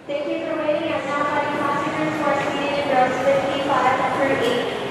Thank you for waiting. I'm now having passengers for Swedish Girls 55 through 8.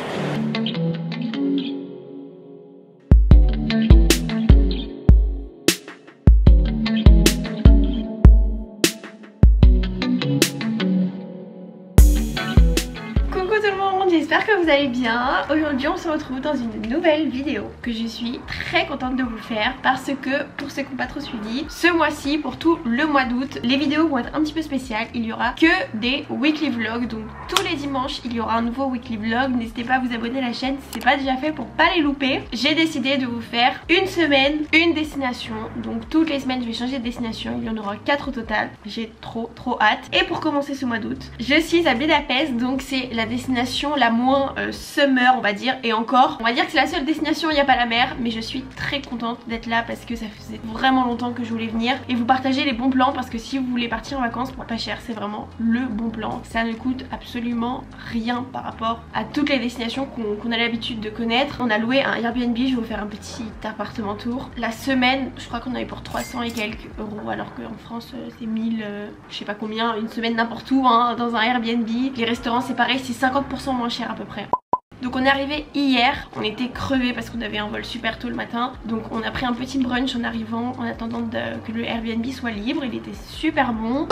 J'espère que vous allez bien. Aujourd'hui on se retrouve dans une nouvelle vidéo que je suis très contente de vous faire parce que pour ceux qui n'ont pas trop suivi, ce mois-ci, pour tout le mois d'août, les vidéos vont être un petit peu spéciales. Il y aura que des weekly vlogs, donc tous les dimanches il y aura un nouveau weekly vlog. N'hésitez pas à vous abonner à la chaîne si c'est pas déjà fait pour pas les louper. J'ai décidé de vous faire une semaine, une destination. Donc toutes les semaines je vais changer de destination, il y en aura 4 au total. J'ai trop hâte. Et pour commencer ce mois d'août, je suis à Budapest, donc c'est la destination la moins summer on va dire, et encore on va dire que c'est la seule destination où il n'y a pas la mer, mais je suis très contente d'être là parce que ça faisait vraiment longtemps que je voulais venir et vous partager les bons plans, parce que si vous voulez partir en vacances pour pas cher, c'est vraiment le bon plan. Ça ne coûte absolument rien par rapport à toutes les destinations qu'on a l'habitude de connaître. On a loué un Airbnb, je vais vous faire un petit appartement tour. La semaine je crois qu'on avait pour 300 et quelques euros, alors qu'en France c'est 1000 je sais pas combien, une semaine n'importe où hein, dans un Airbnb. Les restaurants c'est pareil, c'est 50% moins cher à peu près. Donc on est arrivé hier, on était crevés parce qu'on avait un vol super tôt le matin. Donc on a pris un petit brunch en arrivant en attendant que le Airbnb soit libre. Il était super bon.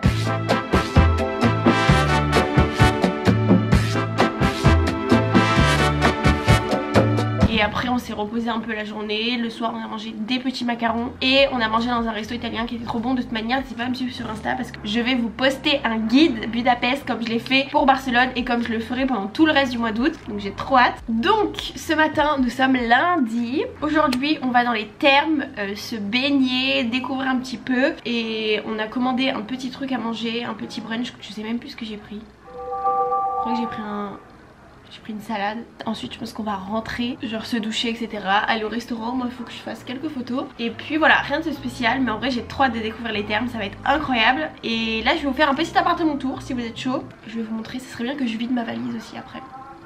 Et après on s'est reposé un peu la journée. Le soir on a mangé des petits macarons et on a mangé dans un resto italien qui était trop bon. De toute manière n'hésitez pas à me suivre sur Insta parce que je vais vous poster un guide Budapest comme je l'ai fait pour Barcelone et comme je le ferai pendant tout le reste du mois d'août. Donc j'ai trop hâte. Donc ce matin nous sommes lundi. Aujourd'hui on va dans les thermes se baigner, découvrir un petit peu. Et on a commandé un petit truc à manger, un petit brunch. Je sais même plus ce que j'ai pris. Je crois que j'ai pris une salade. Ensuite je pense qu'on va rentrer, genre se doucher etc, aller au restaurant. Moi il faut que je fasse quelques photos. Et puis voilà, rien de spécial, mais en vrai j'ai trop hâte de découvrir les thermes, ça va être incroyable. Et là je vais vous faire un petit appartement tour si vous êtes chaud. Je vais vous montrer, ce serait bien que je vide ma valise aussi après.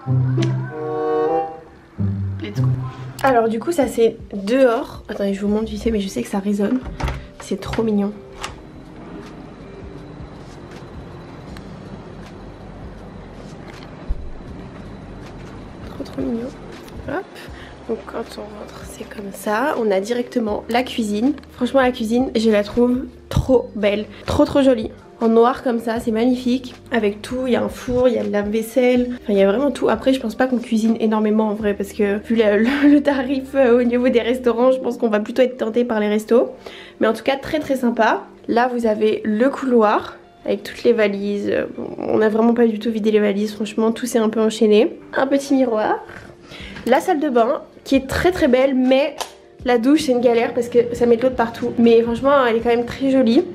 Let's go. Alors du coup ça c'est dehors. Attendez je vous montre vite fait, mais je sais que ça résonne. C'est trop mignon. Trop mignon. Hop. Donc quand on rentre c'est comme ça. On a directement la cuisine. Franchement la cuisine je la trouve trop belle. Trop jolie. En noir comme ça, c'est magnifique. Avec tout, il y a un four, il y a le lave-vaisselle. Enfin il y a vraiment tout. Après je pense pas qu'on cuisine énormément en vrai, parce que vu le tarif au niveau des restaurants, je pense qu'on va plutôt être tenté par les restos. Mais en tout cas très sympa. Là vous avez le couloir avec toutes les valises. On n'a vraiment pas du tout vidé les valises, franchement tout s'est un peu enchaîné. Un petit miroir. La salle de bain qui est très belle, mais la douche c'est une galère parce que ça met de l'eau de partout. Mais franchement elle est quand même très jolie.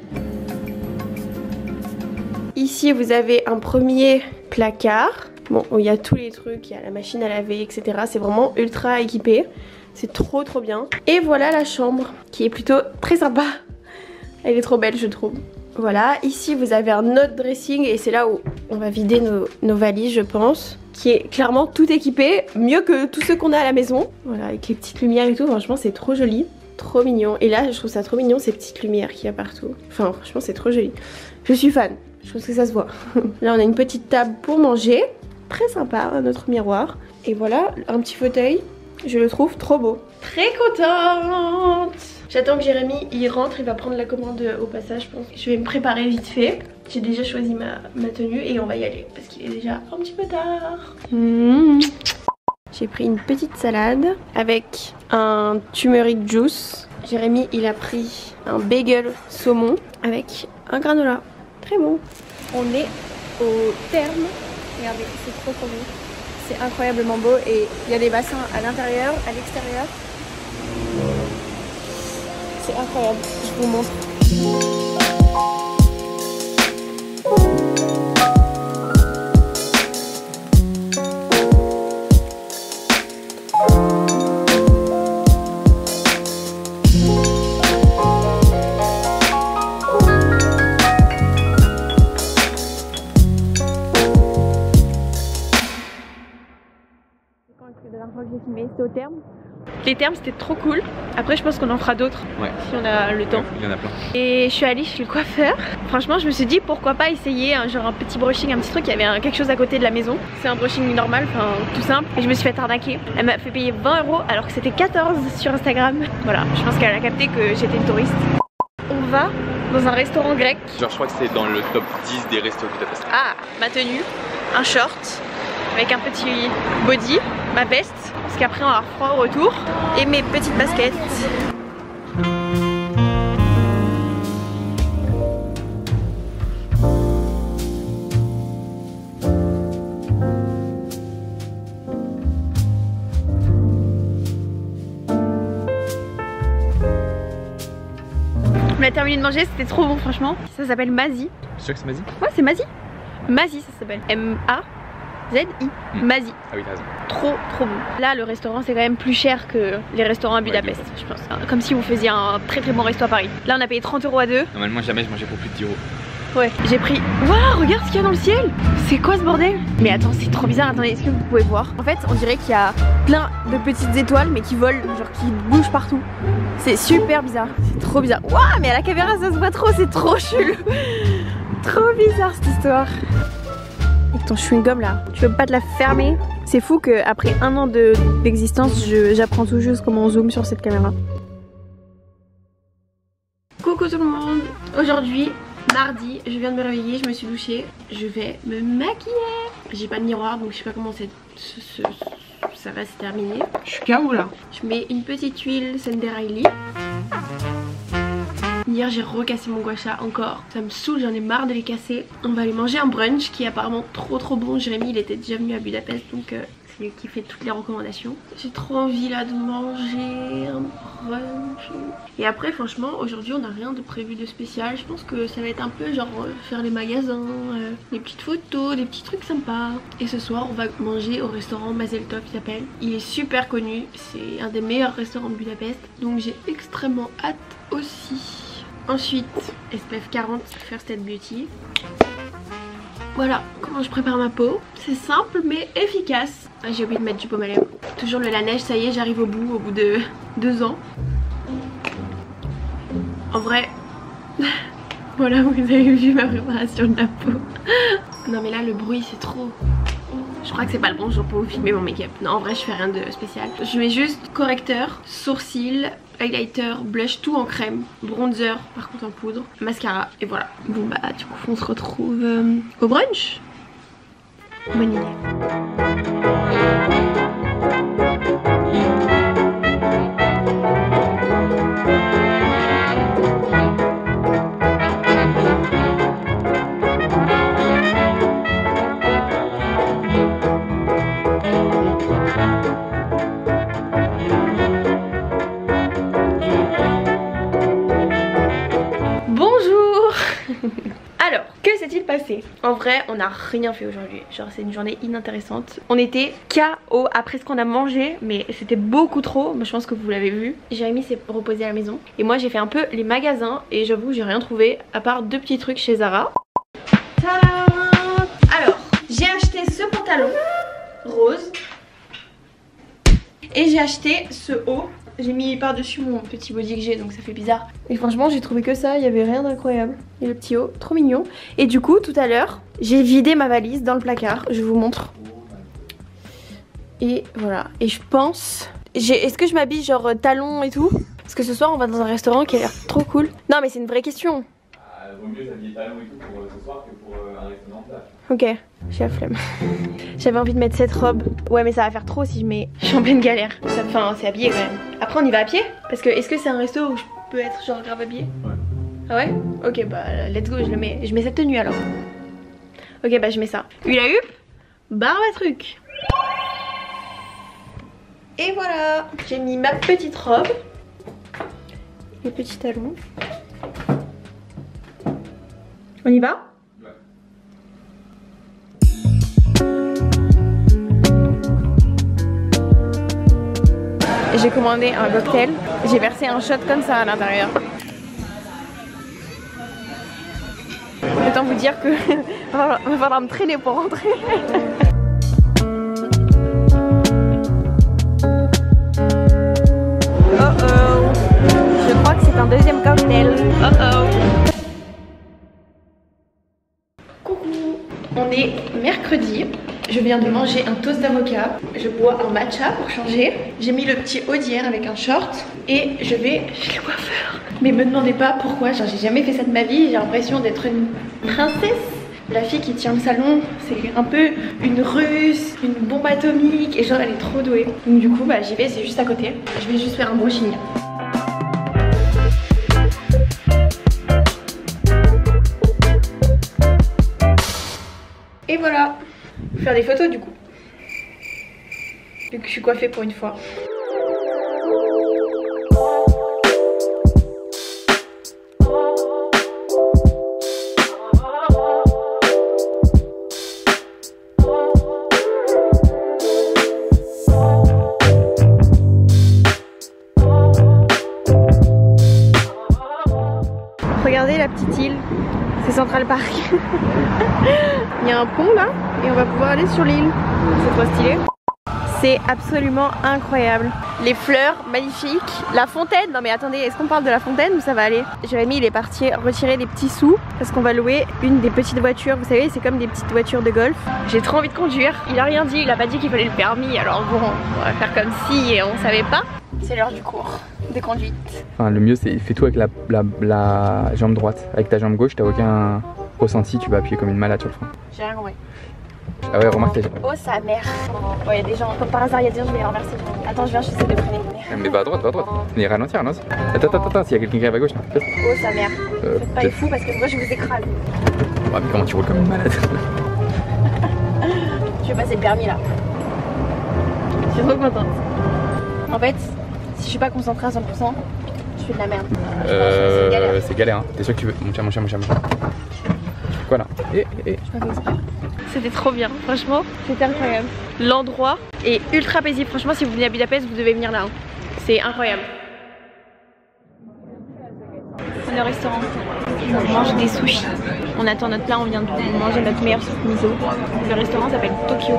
Ici vous avez un premier placard. Bon il y a tous les trucs, il y a la machine à laver etc. C'est vraiment ultra équipé. C'est trop bien. Et voilà la chambre qui est plutôt très sympa. Elle est trop belle je trouve. Voilà, ici vous avez un autre dressing et c'est là où on va vider nos valises je pense. Qui est clairement tout équipé, mieux que tous ceux qu'on a à la maison. Voilà, avec les petites lumières et tout, franchement c'est trop joli. Trop mignon. Et là je trouve ça trop mignon ces petites lumières qu'il y a partout. Enfin franchement c'est trop joli. Je suis fan, je pense que ça se voit. Là on a une petite table pour manger. Très sympa, un autre miroir. Et voilà, un petit fauteuil. Je le trouve trop beau. Très contente. J'attends que Jérémy il rentre, il va prendre la commande au passage je pense. Je vais me préparer vite fait. J'ai déjà choisi ma tenue et on va y aller parce qu'il est déjà un petit peu tard. J'ai pris une petite salade avec un turmeric juice. Jérémy il a pris un bagel saumon avec un granola. Très bon. On est au terme. Regardez, c'est trop beau. C'est incroyablement beau et il y a des bassins à l'intérieur, à l'extérieur. C'est incroyable, je vous montre. La dernière fois que j'ai filmé, c'était au terme. Les thermes c'était trop cool. Après je pense qu'on en fera d'autres si on a le temps. Il y en a plein. Et je suis allée chez le coiffeur. Franchement je me suis dit pourquoi pas essayer genre un petit brushing, un petit truc. Il y avait quelque chose à côté de la maison. C'est un brushing normal, enfin tout simple. Et je me suis fait arnaquer. Elle m'a fait payer 20 € alors que c'était 14 sur Instagram. Voilà, je pense qu'elle a capté que j'étais une touriste. On va dans un restaurant grec. Genre je crois que c'est dans le top 10 des restos que t'as passé. Ah, ma tenue, un short avec un petit body, ma veste, parce qu'après on va avoir froid au retour, et mes petites baskets. On a terminé de manger, c'était trop bon franchement. Ça s'appelle Mazi. C'est sûr que c'est Mazi? Ouais, c'est Mazi. Mazi ça s'appelle. M-A-Z-I. Mazi. Ah oui, t'as raison. Trop bon. Là le restaurant c'est quand même plus cher que les restaurants à Budapest, je pense. Comme si vous faisiez un très bon resto à Paris. Là on a payé 30 € à deux. Normalement jamais je mangeais pour plus de 10 €. Ouais, j'ai pris... Waouh, regarde ce qu'il y a dans le ciel. C'est quoi ce bordel? Mais attends, c'est trop bizarre. Attendez, est-ce que vous pouvez voir? En fait, on dirait qu'il y a plein de petites étoiles mais qui volent, genre qui bougent partout. C'est super bizarre. C'est trop bizarre. Waouh, mais à la caméra ça se voit trop, c'est trop chelou. Trop bizarre cette histoire. Avec ton chewing-gum là, tu veux pas te la fermer? C'est fou qu'après un an d'existence, j'apprends tout juste comment on zoome sur cette caméra. Coucou tout le monde. Aujourd'hui, mardi, je viens de me réveiller, je me suis douchée. Je vais me maquiller. J'ai pas de miroir donc je sais pas comment ça va se terminer. Je suis KO là. Je mets une petite huile Senderayli. Hier j'ai recassé mon gua sha encore. Ça me saoule, j'en ai marre de les casser. On va aller manger un brunch qui est apparemment trop bon. Jérémy il était déjà venu à Budapest donc c'est lui qui fait toutes les recommandations. J'ai trop envie là de manger un brunch. Et après franchement aujourd'hui on n'a rien de prévu de spécial. Je pense que ça va être un peu genre faire les magasins, des petites photos, des petits trucs sympas. Et ce soir on va manger au restaurant Mazeltov il s'appelle. Il est super connu, c'est un des meilleurs restaurants de Budapest. Donc j'ai extrêmement hâte aussi. Ensuite, SPF 40 First Aid Beauty. Voilà comment je prépare ma peau. C'est simple mais efficace. Ah, j'ai oublié de mettre du baume à lèvres. Toujours le Laneige, ça y est, j'arrive au bout de 2 ans. En vrai, voilà, vous avez vu ma préparation de la peau. Non mais là le bruit c'est trop. Je crois que c'est pas le bon jour pour vous filmer mon make-up. Non en vrai je fais rien de spécial. Je mets juste correcteur, sourcils, highlighter, blush, tout en crème, bronzer par contre en poudre, mascara et voilà. Bon bah du coup on se retrouve au brunch. Bonne idée. Alors, que s'est-il passé? En vrai, on n'a rien fait aujourd'hui. Genre, c'est une journée inintéressante. On était KO après ce qu'on a mangé, mais c'était beaucoup trop. Je pense que vous l'avez vu. Jérémy s'est reposé à la maison. Et moi, j'ai fait un peu les magasins. Et j'avoue, j'ai rien trouvé à part 2 petits trucs chez Zara. Tadam! Alors, j'ai acheté ce pantalon rose. Et j'ai acheté ce haut. J'ai mis par-dessus mon petit body que j'ai donc ça fait bizarre. Et franchement j'ai trouvé que ça, il n'y avait rien d'incroyable. Et le petit haut, trop mignon. Et du coup tout à l'heure j'ai vidé ma valise dans le placard, je vous montre. Et voilà, et je pense... Est-ce que je m'habille genre talons et tout? Parce que ce soir on va dans un restaurant qui a l'air trop cool. Non mais c'est une vraie question. Vaut mieux s'habiller talons et tout pour ce soir que pour un restaurant plat. Ok, j'ai la flemme. J'avais envie de mettre cette robe. Ouais mais ça va faire trop si je mets... Je suis en pleine galère. Enfin c'est habillé quand même. Après on y va à pied? Parce que est-ce que c'est un resto où je peux être genre grave habillée? Ouais. Ah ouais? Ok bah let's go, je mets cette tenue alors. Ok bah je mets ça. Hula hoop, barbe à truc. Et voilà, j'ai mis ma petite robe. Les petits talons. On y va? J'ai commandé un cocktail, j'ai versé un shot comme ça à l'intérieur. Autant vous dire que va falloir me traîner pour rentrer. un deuxième cocktail. Coucou, on est mercredi. Je viens de manger un toast d'avocat. Je bois un matcha pour changer. J'ai mis le petit haut d'hier avec un short et je vais chez le coiffeur. Mais me demandez pas pourquoi, genre j'ai jamais fait ça de ma vie. J'ai l'impression d'être une princesse. La fille qui tient le salon, c'est un peu une russe, une bombe atomique et genre elle est trop douée. Donc du coup bah j'y vais, c'est juste à côté. Je vais juste faire un brushing. Et voilà, faire des photos du coup. Vu que je suis coiffée pour une fois. Regardez la petite île, c'est Central Park. Il y a un pont là et on va pouvoir aller sur l'île. C'est trop stylé. C'est absolument incroyable. Les fleurs magnifiques. La fontaine, non mais attendez, est-ce qu'on parle de la fontaine ou ça va aller? Jérémy il est parti retirer des petits sous parce qu'on va louer une des petites voitures. Vous savez, c'est comme des petites voitures de golf. J'ai trop envie de conduire. Il a rien dit, il a pas dit qu'il fallait le permis. Alors bon, on va faire comme si on savait pas. C'est l'heure du cours de conduite. Enfin, le mieux c'est fais tout avec la jambe droite. Avec ta jambe gauche, t'as aucun ressenti, tu vas appuyer comme une malade sur le frein. J'ai rien compris. Ah ouais, remarque t'as... Oh sa mère. Oh, il y a des gens, comme par hasard, il y a des gens, je vais les renverser. Attends, je viens, j'essaie de freiner. Mais va à droite, va à droite. Mais ralentir, non? Attends, s'il y a quelqu'un qui arrive à gauche là. Oh sa mère. Faites pas les fous parce que moi je vous écrase. Ouais, mais comment tu roules comme une malade? Je vais passer le permis là. Je suis trop contente. En fait, si je suis pas concentrée à 100%, je fais de la merde. C'est galère hein. T'es sûr que tu veux? Mon chat. Quoi là? C'était trop bien, franchement, c'était incroyable. L'endroit est ultra paisible, franchement si vous venez à Budapest, vous devez venir là. Hein. C'est incroyable. On est au restaurant, on mange des sushis. On attend notre plat, on vient de manger notre meilleur soupe miso. Le restaurant s'appelle Tokyo.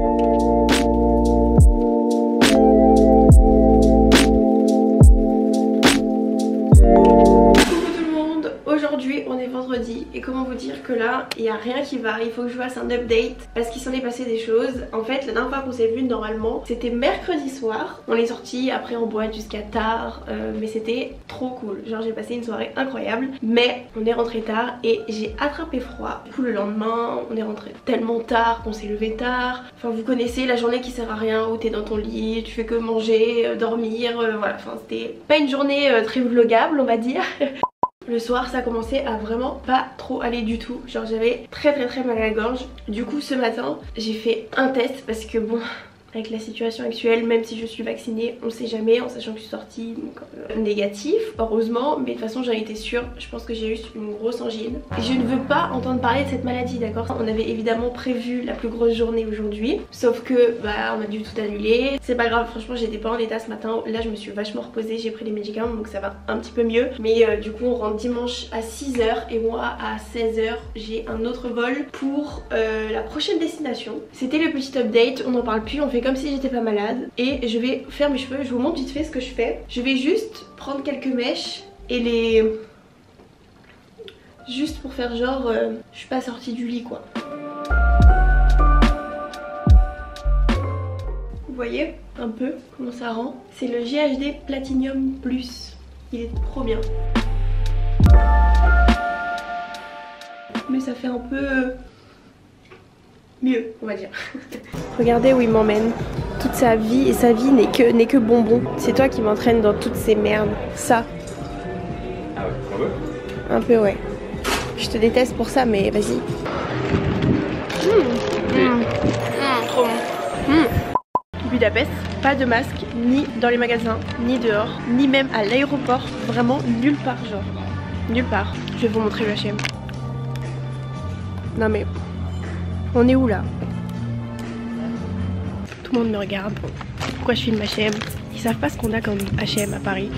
Aujourd'hui on est vendredi et comment vous dire que là il n'y a rien qui va, il faut que je fasse un update parce qu'il s'en est passé des choses. En fait la dernière fois qu'on s'est vu normalement c'était mercredi soir, on est sorti après en boîte jusqu'à tard mais c'était trop cool, genre j'ai passé une soirée incroyable mais on est rentré tard et j'ai attrapé froid. Du coup le lendemain on est rentré tellement tard qu'on s'est levé tard, enfin vous connaissez la journée qui sert à rien où t'es dans ton lit, tu fais que manger, dormir, voilà, enfin c'était pas une journée très vlogable on va dire. Le soir ça commençait à vraiment pas trop aller du tout, genre j'avais très mal à la gorge. Du coup ce matin j'ai fait un test parce que bon avec la situation actuelle, même si je suis vaccinée, on sait jamais, en sachant que je suis sortie donc, négatif, heureusement, mais de toute façon j'en étais sûre, je pense que j'ai juste une grosse angine. Et je ne veux pas entendre parler de cette maladie, d'accord? On avait évidemment prévu la plus grosse journée aujourd'hui, sauf que bah on a dû tout annuler. C'est pas grave, franchement j'étais pas en état ce matin, là je me suis vachement reposée, j'ai pris les médicaments donc ça va un petit peu mieux. Mais du coup on rentre dimanche à 6 h et moi à 16 h j'ai un autre vol pour la prochaine destination. C'était le petit update, on n'en parle plus, on fait comme si j'étais pas malade et je vais faire mes cheveux. Je vous montre vite fait ce que je fais. Je vais juste prendre quelques mèches et les... juste pour faire genre je suis pas sortie du lit quoi. Vous voyez un peu comment ça rend? C'est le GHD Platinum Plus. Il est trop bien. Mais ça fait un peu... mieux on va dire. Regardez où il m'emmène. Toute sa vie et sa vie n'est que bonbon. C'est toi qui m'entraînes dans toutes ces merdes. Ça. Ah ouais, un peu ouais. Je te déteste pour ça mais vas-y. Trop bon. Budapest, pas de masque ni dans les magasins, ni dehors, ni même à l'aéroport. Vraiment nulle part genre. Nulle part. Je vais vous montrer le H&M. Non mais... on est où là? Tout le monde me regarde. Pourquoi je filme H&M? Ils savent pas ce qu'on a comme H&M à Paris.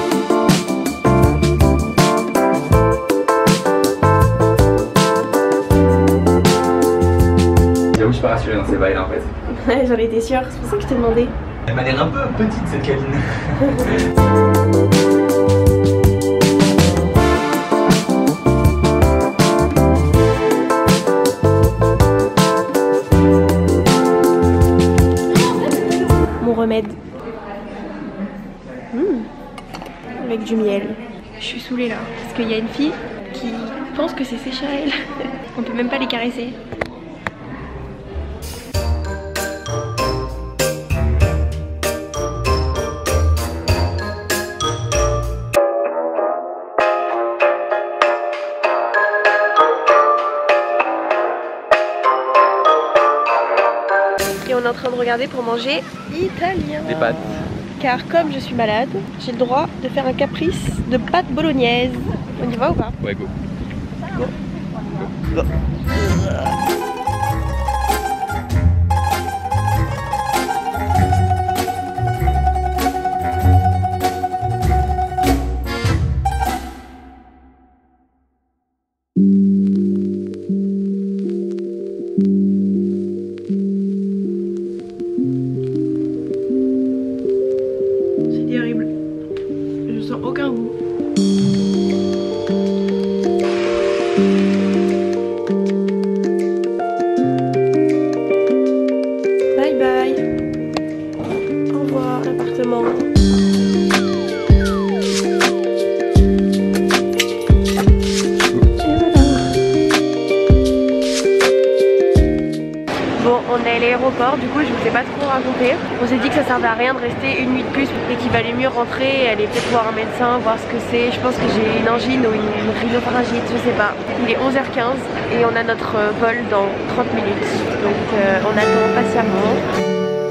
J'avoue je suis pas rassurée dans ces bails là en fait. Ouais j'en étais sûre, c'est pour ça que je t'ai demandé. Elle m'a l'air un peu petite cette cabine. du miel. Je suis saoulée là, parce qu'il y a une fille qui pense que c'est ses chats elle. On peut même pas les caresser. Et on est en train de regarder pour manger italien. Des pâtes. Car comme je suis malade, j'ai le droit de faire un caprice de pâtes bolognaises. On y va ou pas? Ouais, go. Go. Go. C'est terrible. Je sens aucun goût. Bye bye. Au revoir l'appartement. Bon, on est à l'aéroport, du coup je vous ai pas trop raconté. On s'est dit que ça servait à rien de rester une nuit de plus et qu'il valait mieux rentrer, aller peut-être voir un médecin, voir ce que c'est. Je pense que j'ai une angine ou une rhinopharyngite, je sais pas. Il est 11h15 et on a notre vol dans 30 minutes. Donc on attend patiemment.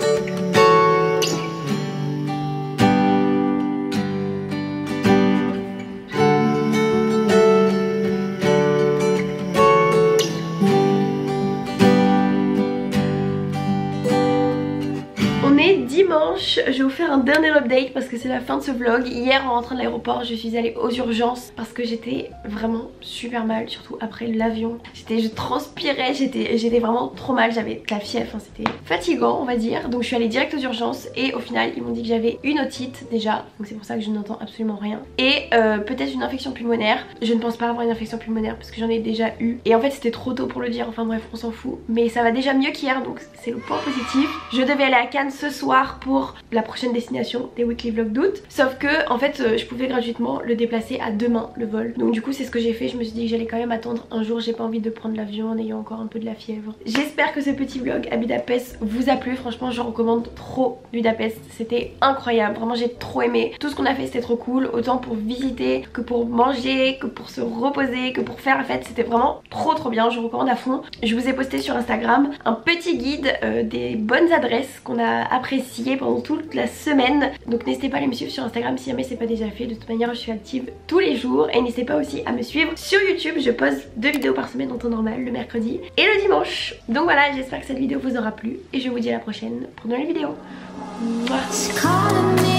Dimanche, je vais vous faire un dernier update parce que c'est la fin de ce vlog. Hier en rentrant de l'aéroport, je suis allée aux urgences parce que j'étais vraiment super mal, surtout après l'avion. Je transpirais, j'étais vraiment trop mal, j'avais de la fièvre, enfin, c'était fatigant on va dire. Donc je suis allée direct aux urgences et au final ils m'ont dit que j'avais une otite déjà, donc c'est pour ça que je n'entends absolument rien. Et peut-être une infection pulmonaire. Je ne pense pas avoir une infection pulmonaire parce que j'en ai déjà eu. Et en fait c'était trop tôt pour le dire, enfin bref on s'en fout. Mais ça va déjà mieux qu'hier donc c'est le point positif. Je devais aller à Cannes ce soir pour la prochaine destination des weekly vlogs d'août, sauf que en fait je pouvais gratuitement le déplacer à demain le vol, donc du coup c'est ce que j'ai fait. Je me suis dit que j'allais quand même attendre un jour, j'ai pas envie de prendre l'avion en ayant encore un peu de la fièvre. J'espère que ce petit vlog à Budapest vous a plu, franchement je recommande trop Budapest, c'était incroyable, vraiment j'ai trop aimé. Tout ce qu'on a fait c'était trop cool, autant pour visiter que pour manger, que pour se reposer, que pour faire la fête, c'était vraiment trop bien, je recommande à fond. Je vous ai posté sur Instagram un petit guide des bonnes adresses qu'on a appréciées pendant toute la semaine, donc n'hésitez pas à aller me suivre sur Instagram si jamais c'est pas déjà fait. De toute manière je suis active tous les jours et n'hésitez pas aussi à me suivre sur YouTube, je poste 2 vidéos par semaine en temps normal, le mercredi et le dimanche. Donc voilà, j'espère que cette vidéo vous aura plu et je vous dis à la prochaine pour de nouvelles vidéos. Mouah.